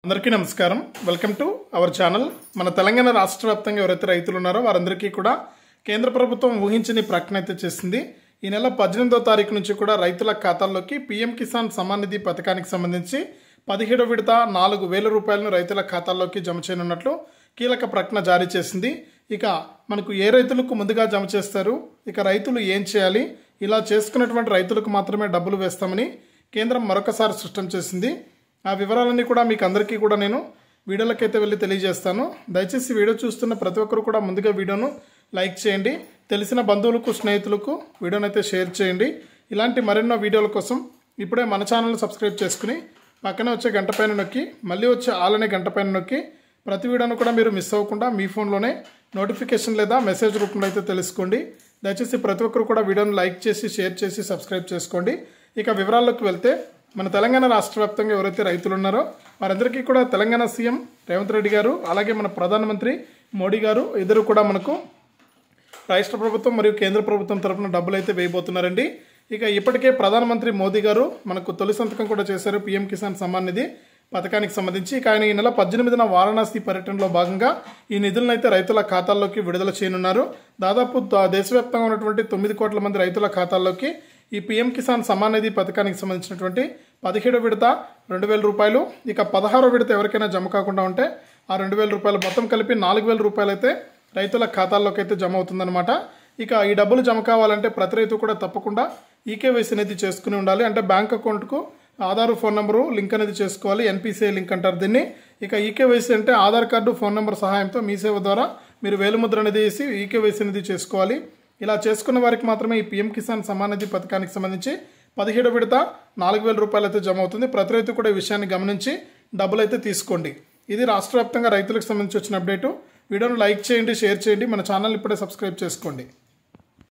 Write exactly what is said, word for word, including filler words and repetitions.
అందరికీ నమస్కారం. Welcome to our channel. మన తెలంగాణ రాష్ట్ర వ్యాప్తంగా ఎవరైతే రైతులు ఉన్నారో వారందరికీ కూడా కేంద్ర ప్రభుత్వం ఊహించని ప్రకటన అయితే చేసింది. ఈ నెల పద్దెనిమిదో తారీఖు నుంచి కూడా రైతుల ఖాతాల్లోకి పీఎం కిసాన్ సమ్మాన్ నిధి పథకానికి సంబంధించి పదిహేడో విడత నాలుగు వేల రూపాయలను రైతుల ఖాతాల్లోకి జమ చేయనున్నట్లు కీలక ప్రకటన జారీ చేసింది. ఇక మనకు ఏ రైతులకు ముందుగా జమ చేస్తారు, ఇక రైతులు ఏం చేయాలి, ఇలా చేసుకున్నటువంటి రైతులకు మాత్రమే డబ్బులు వేస్తామని కేంద్రం మరొకసారి స్పష్టం చేసింది. ఆ వివరాలన్నీ కూడా మీకు అందరికీ కూడా నేను వీడియోలకైతే వెళ్ళి తెలియజేస్తాను. దయచేసి వీడియో చూస్తున్న ప్రతి ఒక్కరు కూడా ముందుగా వీడియోను లైక్ చేయండి, తెలిసిన బంధువులకు స్నేహితులకు వీడియోను అయితే షేర్ చేయండి. ఇలాంటి మరెన్నో వీడియోల కోసం ఇప్పుడే మన ఛానల్ని సబ్స్క్రైబ్ చేసుకుని పక్కనే వచ్చే గంట పైన నొక్కి మళ్ళీ వచ్చే ఆల్ అనే గంట పైన నొక్కి ప్రతి వీడియోను కూడా మీరు మిస్ అవ్వకుండా మీ ఫోన్లోనే నోటిఫికేషన్ లేదా మెసేజ్ రూపంలో అయితే తెలుసుకోండి. దయచేసి ప్రతి ఒక్కరు కూడా వీడియోను లైక్ చేసి షేర్ చేసి సబ్స్క్రైబ్ చేసుకోండి. ఇక వివరాల్లోకి వెళ్తే మన తెలంగాణ రాష్ట్ర వ్యాప్తంగా ఎవరైతే రైతులు ఉన్నారో వారందరికీ కూడా తెలంగాణ సీఎం రేవంత్ రెడ్డి గారు అలాగే మన ప్రధానమంత్రి మోడీ గారు ఇద్దరు కూడా మనకు రాష్ట్ర ప్రభుత్వం మరియు కేంద్ర ప్రభుత్వం తరఫున డబ్బులు అయితే వేయబోతున్నారండి. ఇక ఇప్పటికే ప్రధానమంత్రి మోదీ గారు మనకు తొలి సంతకం కూడా చేశారు పీఎం కిసాన్ సమ్మాన్ నిధి పథకానికి సంబంధించి. ఇక ఆయన ఈ నెల పద్దెనిమిదిన వారణాసి పర్యటనలో భాగంగా ఈ నిధులను అయితే రైతుల ఖాతాల్లోకి విడుదల చేయనున్నారు. దాదాపు దేశవ్యాప్తంగా ఉన్నటువంటి తొమ్మిది కోట్ల మంది రైతుల ఖాతాల్లోకి ఈ పీఎం కిసాన్ సమ్మాన్ నిధి పథకానికి సంబంధించినటువంటి పదిహేడో విడత రెండు వేల రూపాయలు, ఇక పదహారో విడత ఎవరికైనా జమ కాకుండా ఉంటే ఆ రెండు వేల రూపాయలు మొత్తం కలిపి నాలుగు వేల రూపాయలు అయితే రైతుల ఖాతాల్లోకి అయితే జమ అవుతుందన్నమాట. ఇక ఈ డబ్బులు జమ కావాలంటే ప్రతి రైతు కూడా తప్పకుండా ఈకేవైసీ అనేది చేసుకుని ఉండాలి. అంటే బ్యాంక్ అకౌంట్కు ఆధార్ ఫోన్ నెంబరు లింక్ అనేది చేసుకోవాలి. ఎన్పిసిఐ లింక్ అంటారు దీన్ని. ఇక ఈకేవైసీ అంటే ఆధార్ కార్డు ఫోన్ నెంబర్ సహాయంతో మీ సేవ ద్వారా మీరు వేలుముద్ర అనేది వేసి ఈకేవైసీ అనేది చేసుకోవాలి. ఇలా చేసుకున్న వారికి మాత్రమే ఈ పీఎం కిసాన్ సమ్మాన్ నిధి పథకానికి సంబంధించి పదిహేడు విడత నాలుగు వేల రూపాయలు అయితే జమ అవుతుంది. ప్రతి రైతు కూడా ఈ విషయాన్ని గమనించి డబ్బులు అయితే తీసుకోండి. ఇది రాష్ట్ర వ్యాప్తంగా రైతులకు సంబంధించి వచ్చిన అప్డేటు. వీడియోను లైక్ చేయండి, షేర్ చేయండి, మన ఛానల్ ఇప్పుడే సబ్స్క్రైబ్ చేసుకోండి.